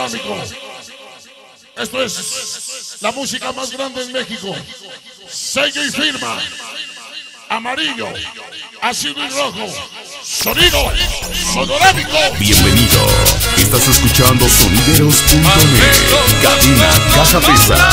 Sonorámico. Esto es la música más grande en México. Sello y firma. Amarillo, ácido y rojo. Sonido Sonorámico. Bienvenido. Estás escuchando Sonideros.net. Cabina Caja Pesa.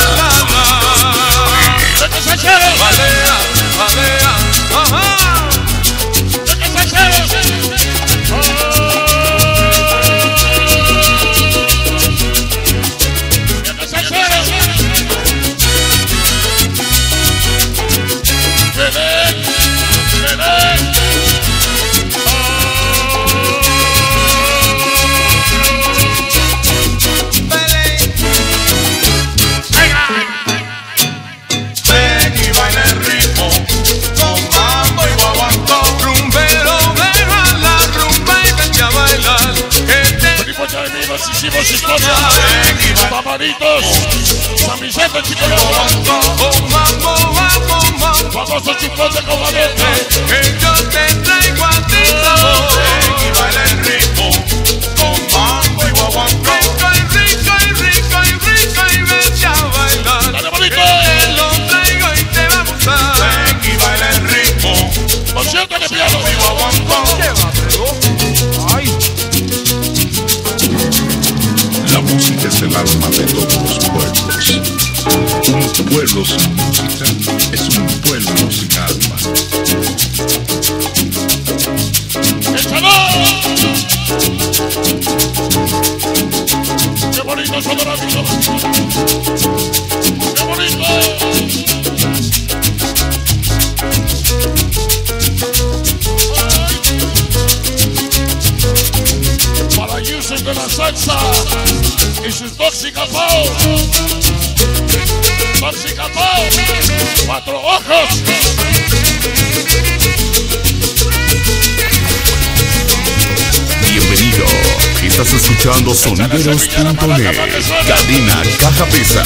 Paparitos, camiseta chicolera, famoso chupón de comadeta. Que yo te traigo a ti sabor. Y baila el ritmo con mambo y guaguancó. Rico y vete a bailar. Dale, bonito. Te lo traigo y te va a gustar. Ven y baila el ritmo con cierto de piano y guaguancó. Ay. La música es el alma de todos los pueblos. Un pueblo sin música es un pueblo sin alma. ¡Échalo! ¡Qué bonito Sonorámico! ¡Qué bonito! Para usos de la salsa y sus tóxicas Pau. Tóxica Pau. 4 ojos. Bienvenido. Estás escuchando Sonideros.net. Cabina Caja Pesa.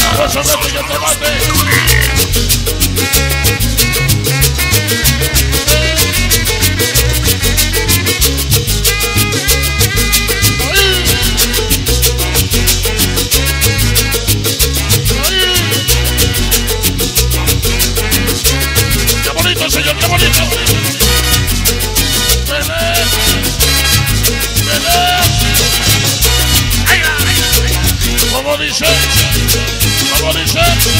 Señor, qué bonito. ¿Cómo dice? ¿Cómo dice?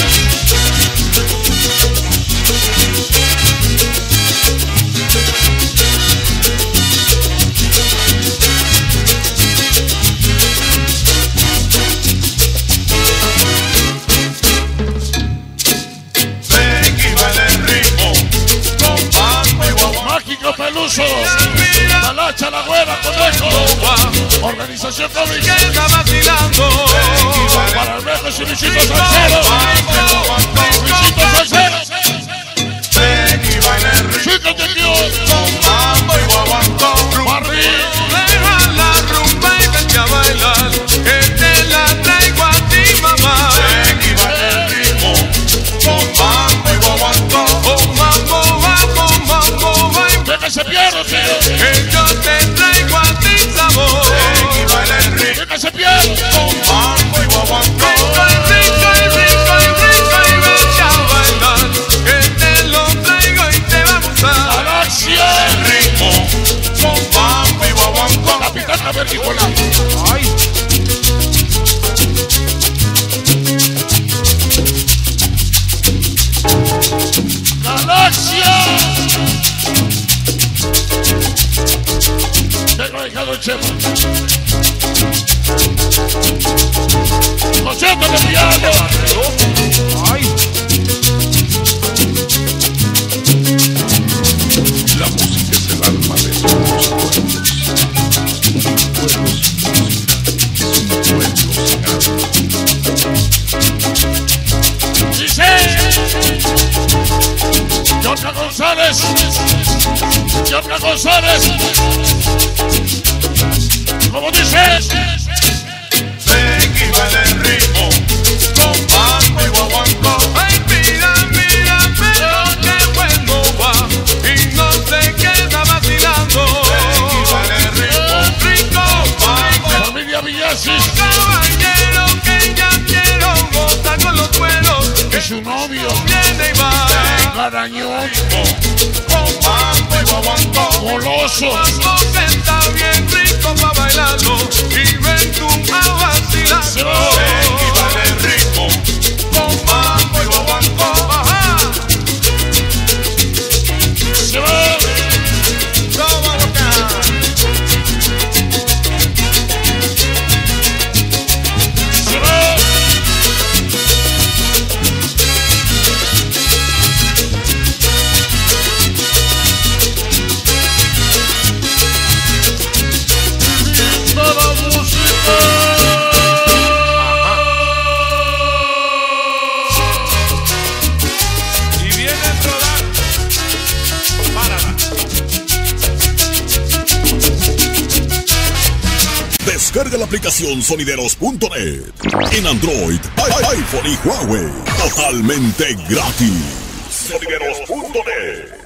Peluso, Talacha, la güera, conejo, organización cómica, para el viejo y Luisito Salcero, Luisito Salcero, chicos de Dios, Barry, deja la rumba y vete a bailar, que te la traigo a ti, mamá. Ven y baila el ritmo, con mambo y guaguancó, con mambo, que se pierde, tío. que yo te traigo a ti sabor. Ven y baila el ritmo, Que se pierde. con mambo y guaguancó. Rico y vete a bailar, que te lo traigo y te va a gustar. Galaxia. El ritmo, con mambo y guaguancó. Capitán Averiguola. Ay. Galaxia. Tengo dejado el chema. Concierto de piano. Ay. La música es el alma de todos los pueblos. Un pueblo sin música es un pueblo sin alma. Dice Yorka González. Yorka González. ¿Cómo dices? Ven y baila el ritmo, con mambo y guaguancó. Ay, mira, pero qué bueno va, y no se queda vacilando. Ven y baila el ritmo, rico, mambo, Familia Villasis. caballero. Marañón, con mambo y guaguancó. Goloso, Mambo que está bien rico pa' bailarlo y ven tú a vacilarlo. Ven y baila el ritmo con mambo y guaguancó. Ajá. se va. Toma lo que Se va. Viviendo la música. y viene a rodar. Párala. Descarga la aplicación sonideros.net en Android, iPhone y Huawei. Totalmente gratis. Sonideros.net.